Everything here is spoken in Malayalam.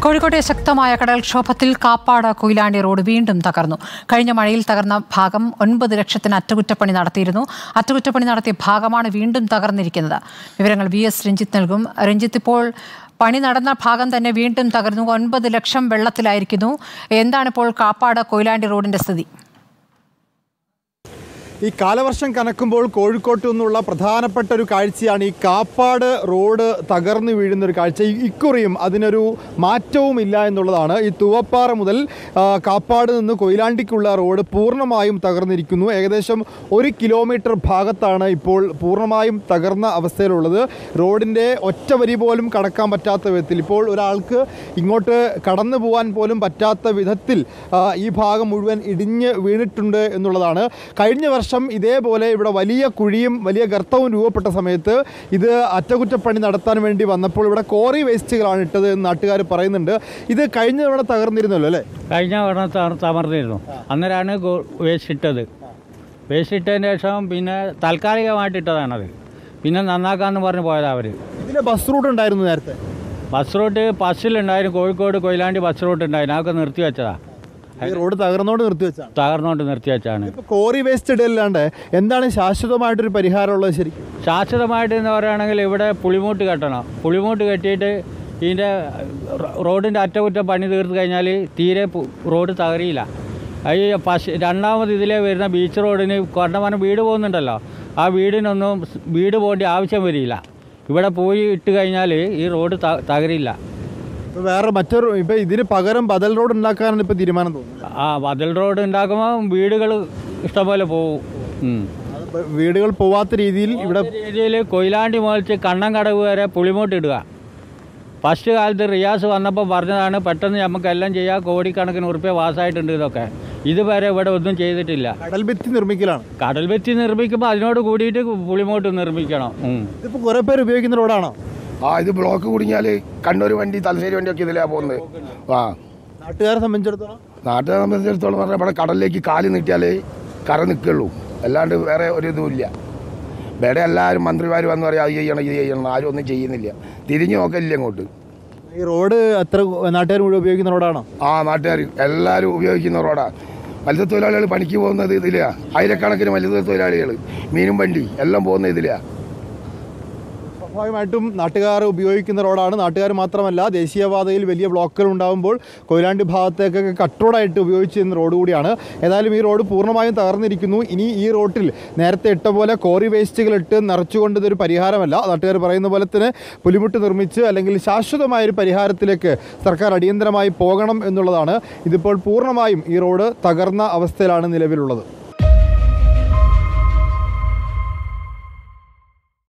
കോഴിക്കോട്ടെ ശക്തമായ കടൽക്ഷോഭത്തിൽ കാപ്പാട് കൊയിലാണ്ടി റോഡ് വീണ്ടും തകർന്നു. കഴിഞ്ഞ മഴയിൽ തകർന്ന ഭാഗം 9 ലക്ഷത്തിന് അറ്റകുറ്റപ്പണി നടത്തിയിരുന്നു. അറ്റകുറ്റപ്പണി നടത്തിയ ഭാഗമാണ് വീണ്ടും തകർന്നിരിക്കുന്നത്. വിവരങ്ങൾ VS രഞ്ജിത്ത് നൽകും. രഞ്ജിത്ത്, ഇപ്പോൾ പണി നടന്ന ഭാഗം തന്നെ വീണ്ടും തകർന്നു. 9 ലക്ഷം വെള്ളത്തിലായിരിക്കുന്നു. എന്താണിപ്പോൾ കാപ്പാട് കൊയിലാണ്ടി റോഡിന്റെ സ്ഥിതി? ഈ കാലവർഷം കനക്കുമ്പോൾ കോഴിക്കോട്ട് നിന്നുള്ള പ്രധാനപ്പെട്ട ഒരു കാഴ്ചയാണ് ഈ കാപ്പാട് റോഡ് തകർന്നു വീഴുന്നൊരു കാഴ്ച. ഇക്കുറിയും അതിനൊരു മാറ്റവും ഇല്ല എന്നുള്ളതാണ്. ഈ തൂവപ്പാറ മുതൽ കാപ്പാട് നിന്ന് കൊയിലാണ്ടിക്കുള്ള റോഡ് പൂർണ്ണമായും തകർന്നിരിക്കുന്നു. ഏകദേശം 1 കിലോമീറ്റർ ഭാഗത്താണ് ഇപ്പോൾ പൂർണ്ണമായും തകർന്ന അവസ്ഥയിലുള്ളത്. റോഡിൻ്റെ ഒറ്റ വരി പോലും കടക്കാൻ പറ്റാത്ത വിധത്തിൽ, ഇപ്പോൾ ഒരാൾക്ക് ഇങ്ങോട്ട് കടന്നു പോകാൻ പോലും പറ്റാത്ത വിധത്തിൽ ഈ ഭാഗം മുഴുവൻ ഇടിഞ്ഞ് വീണിട്ടുണ്ട് എന്നുള്ളതാണ്. കഴിഞ്ഞ വർഷം ഇതേപോലെ ഇവിടെ വലിയ കുഴിയും വലിയ ഗർത്തവും രൂപപ്പെട്ട സമയത്ത് ഇത് അറ്റകുറ്റപ്പണി നടത്താൻ വേണ്ടി വന്നപ്പോൾ ഇവിടെ കോറി വേസ്റ്റുകളാണ് ഇട്ടത് എന്ന് നാട്ടുകാർ പറയുന്നുണ്ട്. ഇത് കഴിഞ്ഞ തവണ തകർന്നിരുന്നല്ലോ അല്ലേ? കഴിഞ്ഞ തവണ തകർന്നിരുന്നു. അന്നേരമാണ് വേസ്റ്റ് ഇട്ടത്. വേസ്റ്റ് ഇട്ടതിന് ശേഷം പിന്നെ താൽക്കാലികമായിട്ട് ഇട്ടതാണത്. പിന്നെ നന്നാക്കാമെന്ന് പറഞ്ഞ് പോയതാണ് അവർ. ഇതിന് ബസ് റൂട്ട് ഉണ്ടായിരുന്നു നേരത്തെ. ബസ് റൂട്ട് ബസ്സിലുണ്ടായിരുന്നു. കോഴിക്കോട് കൊയിലാണ്ടി ബസ് റൂട്ട് ഉണ്ടായിരുന്നു. അതൊക്കെ നിർത്തി വെച്ചതാണ്. റോഡ് തകർന്നോണ്ട് നിർത്തി വെച്ചാണ്. കോറി വേസ്റ്റ് ഇടല്ലാണ്ട് എന്താണ് ശാശ്വതമായിട്ടൊരു പരിഹാരമുള്ളത്? ശരിക്കും ശാശ്വതമായിട്ട് എന്ന് പറയുകയാണെങ്കിൽ ഇവിടെ പുളിമൂട്ട് കെട്ടണം. പുളിമൂട്ട് കെട്ടിയിട്ട് ഇതിൻ്റെ റോഡിൻ്റെ അറ്റകുറ്റം പണി തീർത്ത് കഴിഞ്ഞാൽ തീരെ റോഡ് തകറിയില്ല. ഈ രണ്ടാമത് ഇതിലേ വരുന്ന ബീച്ച് റോഡിന് കൊണ്ടമാനം വീട് പോകുന്നുണ്ടല്ലോ, ആ വീടിനൊന്നും വീട് പോകേണ്ട ആവശ്യം വരില്ല. ഇവിടെ പോയി ഇട്ട് കഴിഞ്ഞാൽ ഈ റോഡ് തകരില്ല. വേറെ മറ്റൊരു ഇപ്പം ഇതിന് പകരം ബദൽ റോഡ് ഉണ്ടാക്കാനാണ് ഇപ്പോൾ തീരുമാനം തോന്നുന്നത്. ബദൽ റോഡ് ഉണ്ടാക്കുമ്പോൾ വീടുകൾ ഇഷ്ടംപോലെ പോകും. വീടുകൾ പോവാത്ത രീതിയിൽ കൊയിലാണ്ടി മുതൽ കണ്ണങ്കടവ് വരെ പുളിമൂട്ട് ഇടുക. ഫസ്റ്റ് കാലത്ത് റിയാസ് വന്നപ്പോൾ പറഞ്ഞതാണ് പെട്ടെന്ന് നമുക്കെല്ലാം ചെയ്യാം, കോടിക്കണക്കിന് ഉറുപ്പ്യ പാസ്സായിട്ടുണ്ട്. ഇതൊക്കെ ഇതുവരെ ഇവിടെ ഒന്നും ചെയ്തിട്ടില്ല. കടൽഭിത്തി നിർമ്മിക്കലാണ്. കടൽഭിത്തി നിർമ്മിക്കുമ്പോൾ അതിനോട് കൂടിയിട്ട് പുളിമൂട്ട് നിർമ്മിക്കണം. ഇതിപ്പോൾ കുറേ പേര് ഉപയോഗിക്കുന്ന റോഡാണോ? ഇത് ബ്ലോക്ക് കുടുങ്ങിയാൽ കണ്ണൂർ വണ്ടി തലശ്ശേരി വണ്ടിയൊക്കെ ഇതിലാണ് പോകുന്നത്. നാട്ടുകാരെ സംബന്ധിച്ചിടത്തോളം പറഞ്ഞാൽ ഇവിടെ കടലിലേക്ക് കാല് നീട്ടിയാലേ കര നിൽക്കുള്ളൂ, അല്ലാണ്ട് വേറെ ഒരു ഇതുമില്ല. ഇവിടെ എല്ലാവരും മന്ത്രിമാർ വന്ന് പറയാം അത് ചെയ്യണം ഇത് ചെയ്യണം, ആരും ഒന്നും ചെയ്യുന്നില്ല, തിരിഞ്ഞു നോക്കലില്ല അങ്ങോട്ട്. ഈ റോഡ് എത്ര നാട്ടുകാർ മുഴുവൻ ഉപയോഗിക്കുന്ന റോഡാണോ? നാട്ടുകാർ എല്ലാവരും ഉപയോഗിക്കുന്ന റോഡാണ്. മത്സ്യത്തൊഴിലാളികൾ പണിക്ക് പോകുന്നത് ഇതിലാണ്. ആയിരക്കണക്കിന് മത്സ്യത്തൊഴിലാളികൾ മീനും വണ്ടി എല്ലാം പോകുന്നത് ഇതിലാണ്. സ്വാഭാവികമായിട്ടും നാട്ടുകാർ ഉപയോഗിക്കുന്ന റോഡാണ്. നാട്ടുകാർ മാത്രമല്ല, ദേശീയപാതയിൽ വലിയ ബ്ലോക്കുകൾ ഉണ്ടാകുമ്പോൾ കൊയിലാണ്ടി ഭാഗത്തേക്കൊക്കെ കട്ടോടായിട്ട് ഉപയോഗിച്ചിരുന്ന റോഡ് കൂടിയാണ്. ഏതായാലും ഈ റോഡ് പൂർണ്ണമായും തകർന്നിരിക്കുന്നു. ഇനി ഈ റോട്ടിൽ നേരത്തെ ഇട്ട പോലെ കോറി വേസ്റ്റുകൾ ഇട്ട് നിറച്ചുകൊണ്ട് ഇതൊരു പരിഹാരമല്ല. നാട്ടുകാർ പറയുന്ന പോലെ തന്നെ പുലിമുട്ട് നിർമ്മിച്ച് അല്ലെങ്കിൽ ശാശ്വതമായൊരു പരിഹാരത്തിലേക്ക് സർക്കാർ അടിയന്തരമായി പോകണം എന്നുള്ളതാണ്. ഇതിപ്പോൾ പൂർണ്ണമായും ഈ റോഡ് തകർന്ന അവസ്ഥയിലാണ് നിലവിലുള്ളത്.